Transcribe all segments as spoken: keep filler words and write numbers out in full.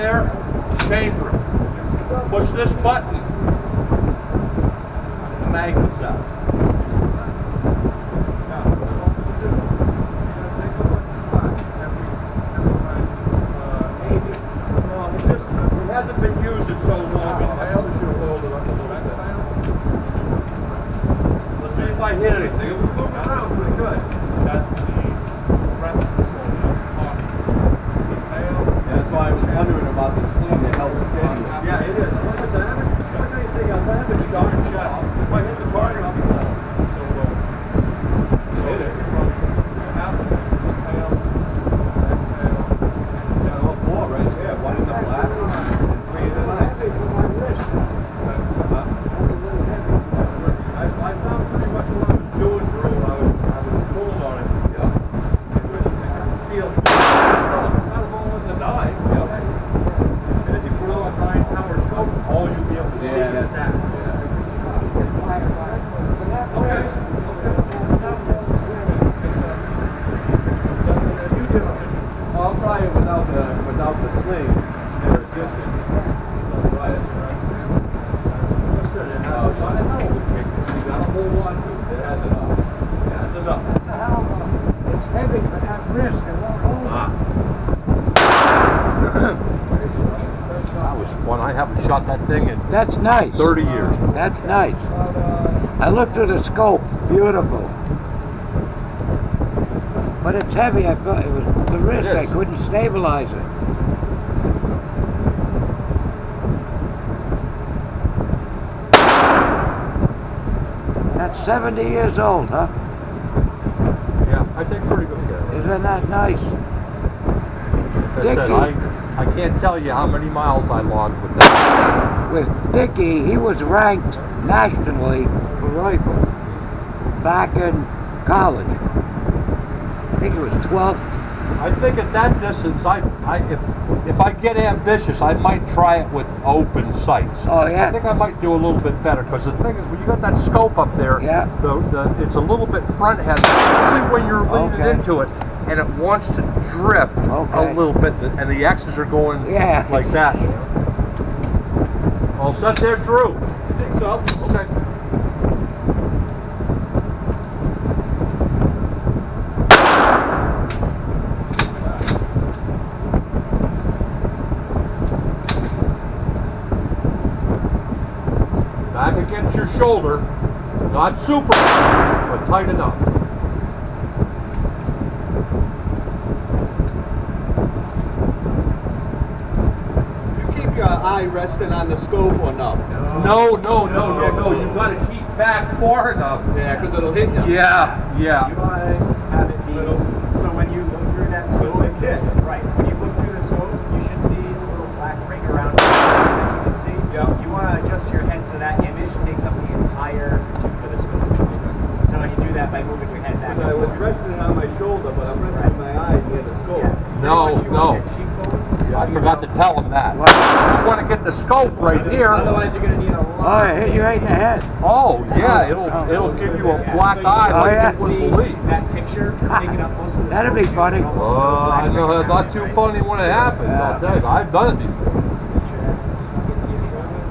there, chamber it. Push this button, the mag comes out. It hasn't been used in so long. Let's see if I hit anything. It was moving around pretty good. That's the rest of the sling. That's why I was wondering about the sling that helps steady. Yeah, it is. I haven't done anything else. I haven't shot your chest. If I hit the target, I'll be gone. So, uh, so Hit it. from half of it, inhale, exhale, Got all four right there. One in the black and three in the light. I, I found pretty much what I was doing, Drew. I was, I was pulled on it. Yeah. It really, I could feel it. It's not as long as a knife. And if you put on a nine power scope, all you'll be able to see Yeah, is that's that. Okay. I'll try it without the without the sling and assistance. I'll try it. You got a whole lot. It has enough. That's enough. It's heavy, but at risk, it won't hold. Ah. That was fun. I haven't shot that thing in That's nice. thirty years. That's nice. I looked at the scope, beautiful. But it's heavy, I felt it was the wrist, It I is. couldn't stabilize it. That's seventy years old, huh? Yeah, I take pretty good care of it. Isn't that nice? Like I said, Dickie. I, I can't tell you how many miles I logged with that. With Dickie, he was ranked nationally for rifle back in college. I think it was twelfth. I think at that distance, I, I if if I get ambitious, I might try it with open sights. Oh, I yeah? think I might do a little bit better because the thing is, when you got that scope up there, Yeah. the, the, it's a little bit front heavy, especially when you're leaning Okay. into it, and it wants to drift Okay. a little bit, and the X's are going Yeah. like that. All set there, Drew? I think so. Okay. Back against your shoulder, not super, but tight enough. You keep your eye resting on the scope or no? No, no, no, no, no. You got to keep back far enough. Yeah, because it'll hit you. Yeah, yeah. You want to have it be, Little. so when you look through that scope, Like hit. right, when you look through the scope, you should see a little black ring around it that you can see. Yeah. You want to adjust your head so that image takes up the entire tube of the scope. So you do that by moving your head back. Because I and was forth. resting on my shoulder, but I'm resting my eye near the scope. Yeah. Pretty No, much you no. want your cheek forward. I forgot to tell him that. What? You want to get the scope right here. Otherwise, you're going to need a Oh, lot. it hit you right in the head. Oh, yeah, it'll it'll give you a Yeah, black so you eye can Oh, like yeah. you wouldn't see believe. that picture taking up most of the That'd be scope. funny. You can almost Oh, see a I black know, ring it's around not it, too right? funny when it happens, I'll tell you. I've done it before. Picture that's stuck into your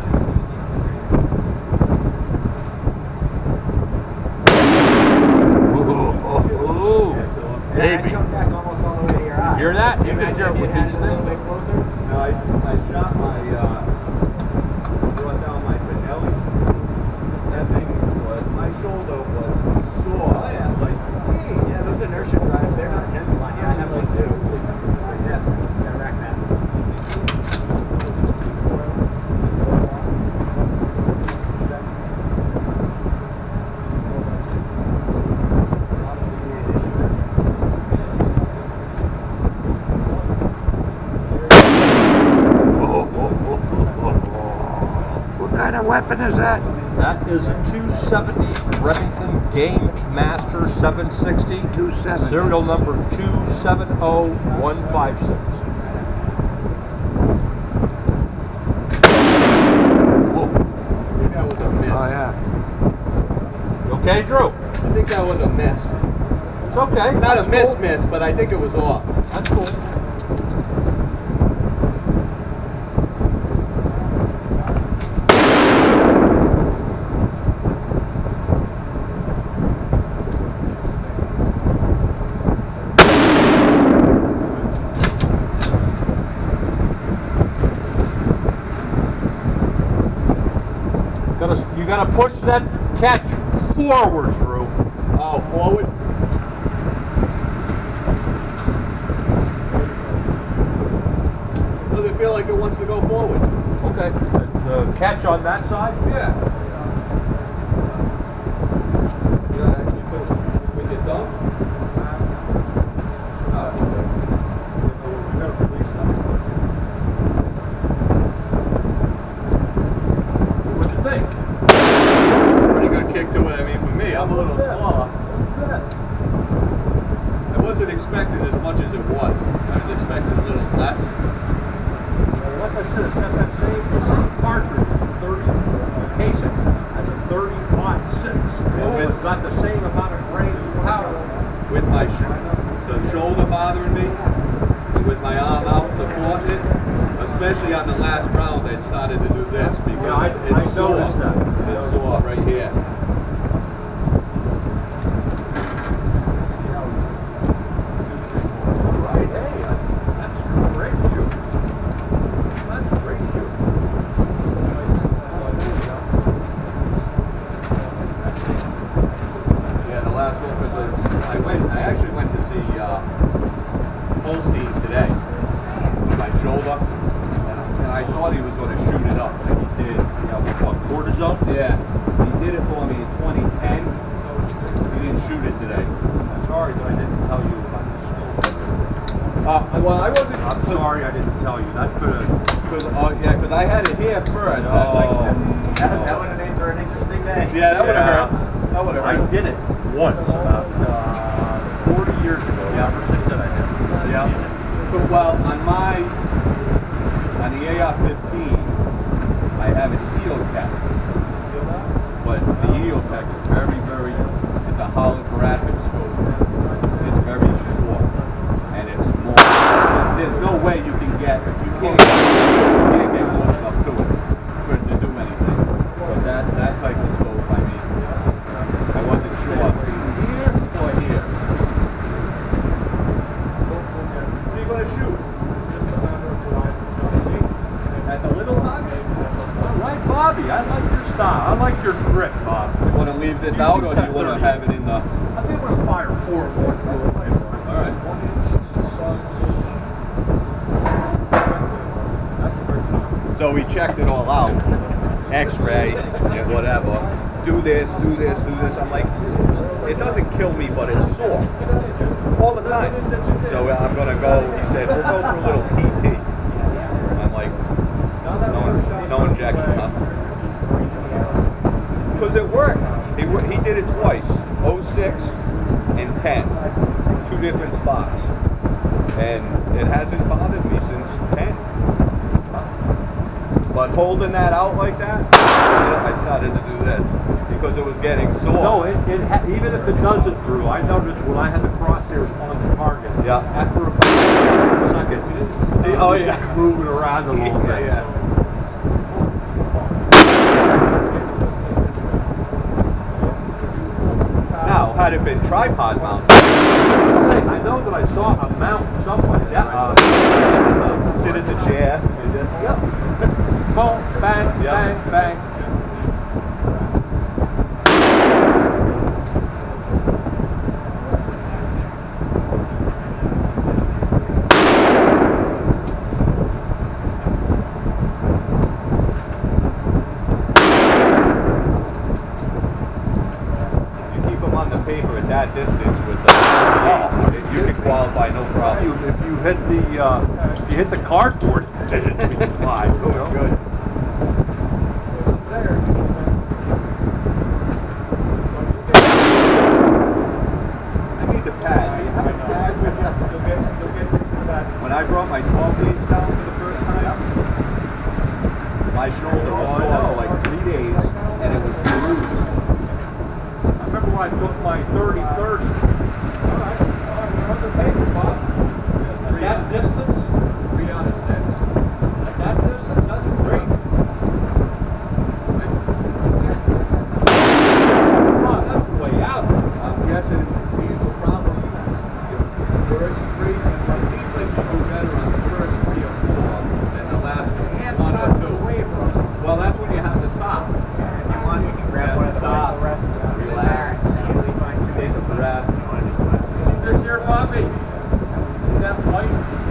Ooh, ooh, Yeah, baby. that jumped back almost all the way to your eye. Hear that? You Imagine can hear if you with had these it a little things. bit closer. No, I, I shot my, uh, brought down my Benelli. That thing was, my shoulder was sore. Oh, yeah. Like, hey, Yeah, those inertia drives, they're not gentle on you. I have one too. Yeah, gotta rack that. What kind of weapon is that? That is a two seventy Remington Game Master seven sixty. two seventy. Serial number two seven zero one five six. I think that was a miss. Oh, yeah. You okay, Drew? I think that was a miss. It's okay. Not a That's miss, cool. miss, but I think it was off. That's cool. That gotta push that catch forward, Drew. Oh, forward? Does it feel like it wants to go forward? Okay. The catch on that side? Yeah. Yeah, actually put with your thumb? Oh, we gotta release that. What you think? Pretty good kick to it, I mean, for me, I'm a little smaller. I wasn't expecting as much as it was. I was expecting a little less. Like I said, it's got that same, same cartridge, thirty casing, as a thirty-five six. Well, with- It's got the same amount of grain and powder. With my sh the shoulder bothering me, and with my arm out supporting it, especially on the last round, it started to do this because Yeah, I- it's I sore. noticed that. It's sore right here. Right, hey, that's great shoot. That's great shoot. Yeah, the last one was I went. I actually went to see uh, Holstein today with my shoulder, and I thought he was going to shoot it up, and he did. Yeah, what, cortisone? Yeah, he did it for me in twenty ten. He didn't shoot it today. I'm sorry that I didn't tell you about the scope. Uh, well, I wasn't. I'm sorry I didn't tell you. That could have. Cause, oh yeah, because I had it here first. I was like, No. That, that would have made for an interesting day. yeah, that would have Yeah. hurt. That would have I hurt. did it once about uh, forty years ago. Yeah. Ever since then I did. Yeah. But well, on my on the A R fifteen, I have a heel tech. But the heel tech is very, very. It's a holographic scope. It's very short, and it's more. There's no way you can get. You can't. You can't get close enough to it for it to do anything. So that that type of scope, I mean, I wasn't sure here or here. What are you gonna shoot? At the little Bobby? All right, Bobby. I like your style. I like your grip, Bob. You want to leave this out, or do you want to have it in the? I think we're gonna fire four more. All right. That's a great shot. So we checked it all out, X-ray, and whatever. Do this, do this, do this. I'm like, it doesn't kill me, but it's sore all the time. So I'm gonna go. He said we'll go for a little P T. I'm like, no, no injection, huh? Because it worked. He wo- he did it twice, oh six and ten, two different spots, and it hasn't bothered me since ten. But holding that out like that, I started to do this because it was getting sore. No, it, it ha even if it doesn't, Drew, I noticed when I had the crosshairs on the target. Yeah. After about a second, it Oh, was yeah. moving around a little bit. Yeah. Now, had it been tripod mounted, Hey, I know that I saw a mount somewhere. Yeah. Uh, sit in the chair and just, yep. boom, bang, Yep. bang, bang. You keep them on the paper at that distance with the, you can qualify no If problem. you, if you hit the uh, if you hit the cardboard, it would fly. You know? Good. I need the pad. Do you have a pad with you? You'll get, you'll get used to that. When I brought my twelve gauge down for the first time, my shoulder was sore for like three days, and it was bruised. I remember when I took my thirty thirty. All right, all right, we're on the paper, Bob. At that distance, Three out of six. at that distance, that's great. Wow, that's way out. I'm guessing these will probably your first three. It seems like you do better on the first three or four than the last one, one or two. Well, that's when you have to stop. If you want, you can grab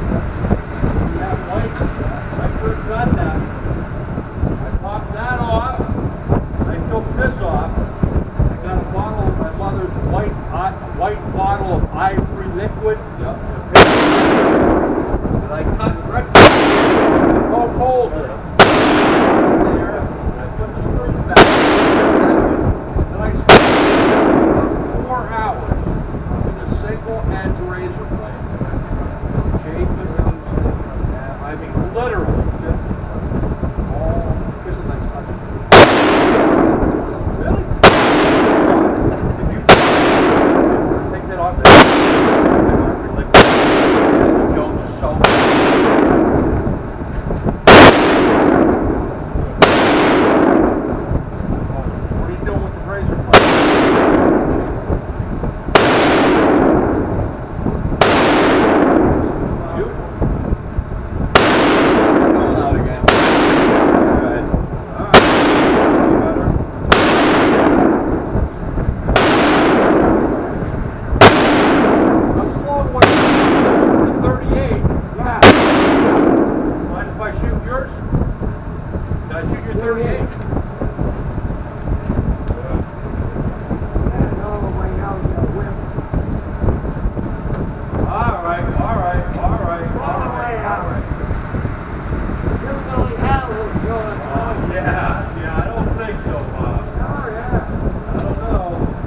That white, when I first got that, I popped that off. I took this off. I got a bottle of my mother's white, uh, white bottle of ivory liquid. Yeah. And I cut right poke holes in it. There, I put the screws back. Then I spent four hours with a single edge razor blade. Shave the roots. I mean, literally, just all. Here's a nice touch. Really? If you take that off there, like, Jones is so. What are you doing with the razor blade? You? Going out again. Go ahead. Alright. Better. I'm slow one to thirty-eight. Yeah. Mind if I shoot yours? Did I shoot your thirty-eight? all the way out the whip. Alright, alright, alright, All the way out. alright. You really have it, George. Oh, yeah, yeah, I don't think so, Bob. Oh, yeah. I don't know.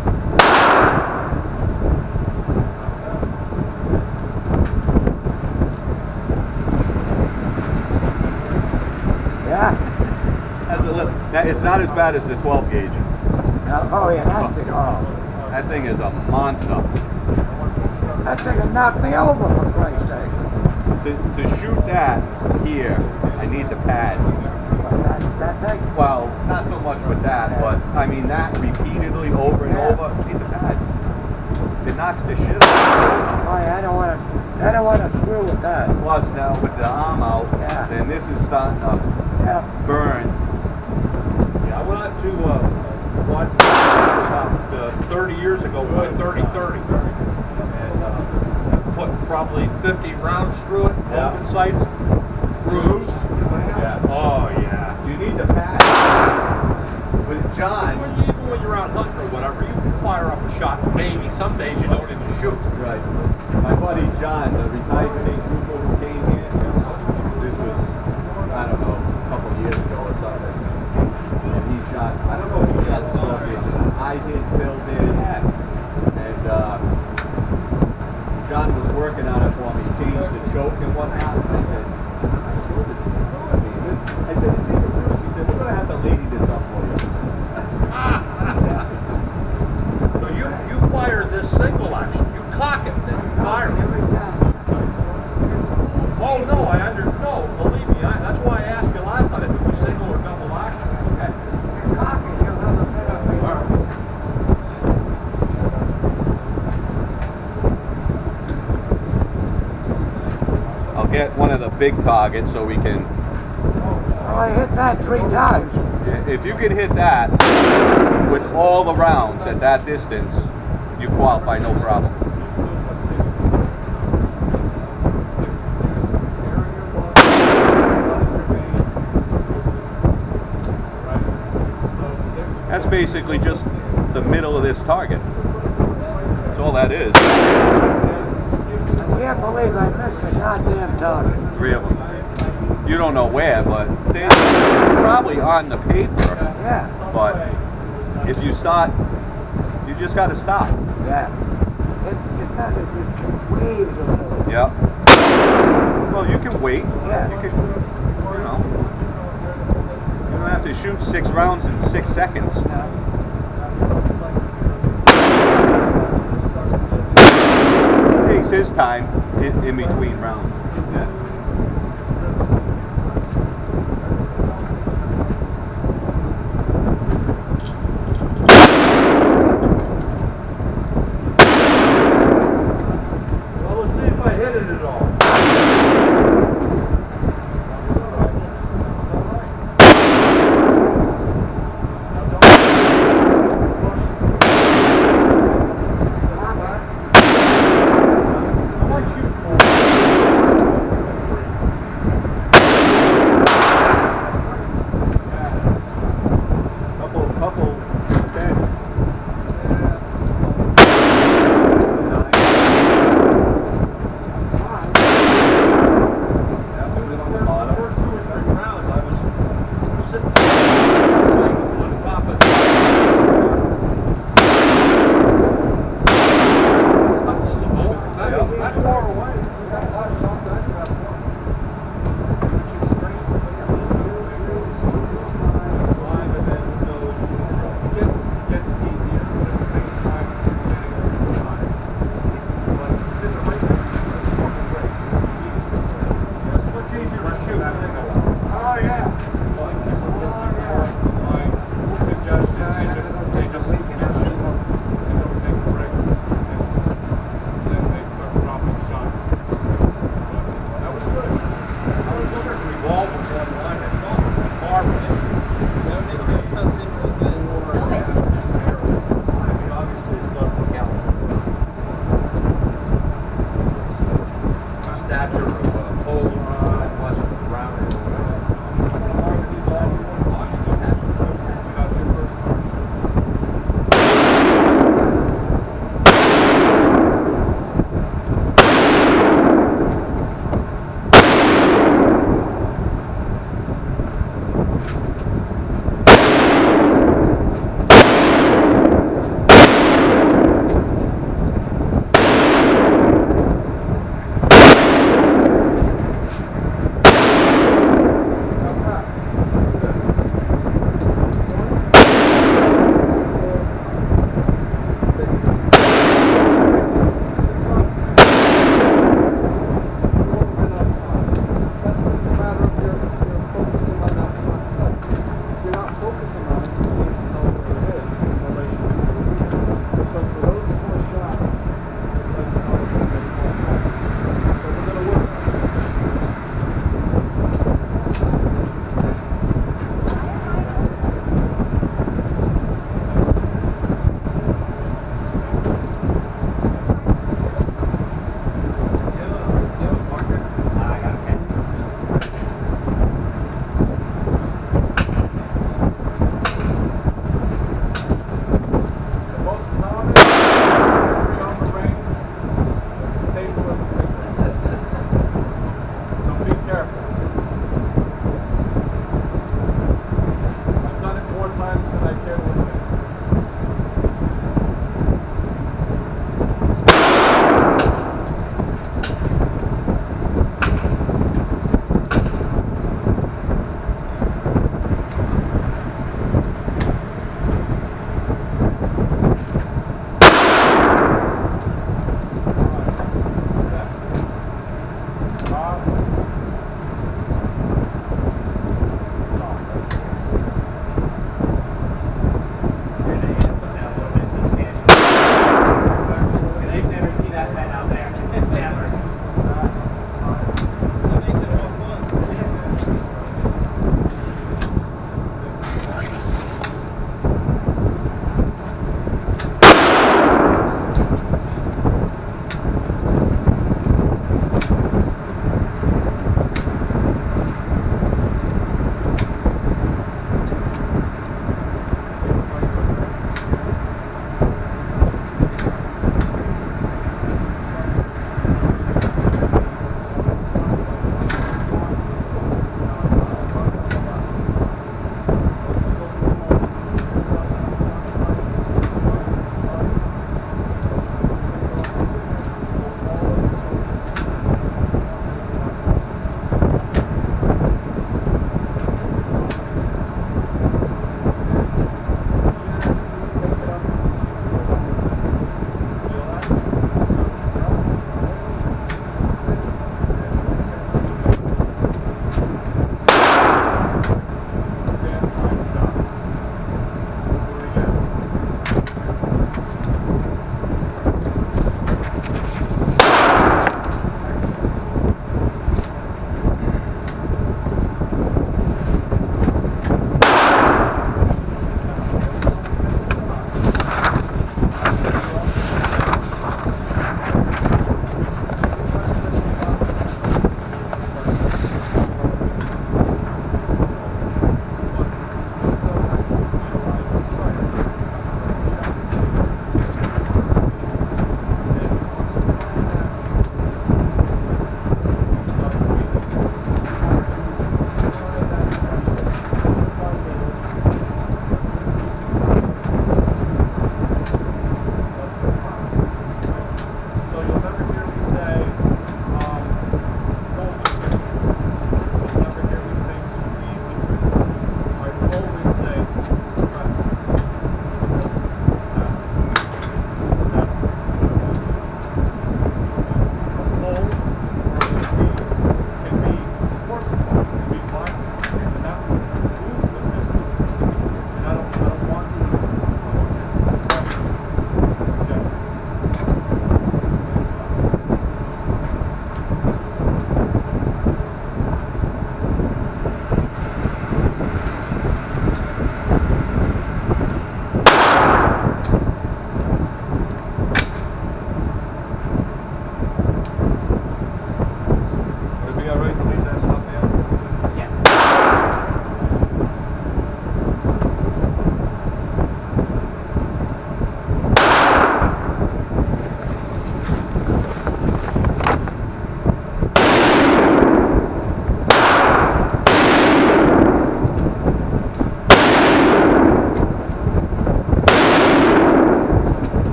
Yeah. That's a little, that, it's not as bad as the twelve gauge. Now, oh, yeah, that's the, oh. That thing is a monster. That thing would knock me over, for Christ's sake. To, to shoot that here, I need the pad. That, that thing? Well, not so much with that, but I mean that repeatedly over and Yeah. over. I need the pad. It knocks the shit out. Oh, yeah, I don't want to, I don't want to screw with that. Plus now with the arm out, Yeah. then this is starting to Yeah. burn. Yeah, I went out to, uh, one, about uh, thirty years ago, we went thirty thirty. And, uh, put probably fifty rounds through it, Yeah. open sights, cruise. Yeah. Oh, yeah. You need the pad. With John. When you, even when you're out hunting or whatever, you can fire up a shot, maybe. Some days you don't even shoot. Right. My buddy John, the retired state trooper who came here, this was, I don't know, a couple of years ago or something. And he shot, I don't know if he shot twelve gauge. I did, Phil did. And uh, John was working on it for me, changed the choke and whatnot. And I said, I showed it to you. I mean, I said, it's even Bruce. He said, we're going to have to lady this up for you. So you, you fire this single action. You cock it, then you fire it. Every time. Oh, no, I under, no, believe me, I, that's why I asked you last time if it was single or double action. Okay. You're cocking, you'll have a bit of me. All right. I'll get one of the big targets so we can, Oh, I hit that three times. if you can hit that with all the rounds at that distance, you qualify no problem. That's basically just the middle of this target. That's all that is. I can't believe I missed the goddamn target. Three of them. You don't know where, but they're probably on the paper. Yeah, But if you start, you just got to stop. yeah. It, it's not as it waves a little. Yep. Well, you can wait. Yeah. You can, you know. You don't have to shoot six rounds in six seconds. He takes his time in, in between rounds. Yeah.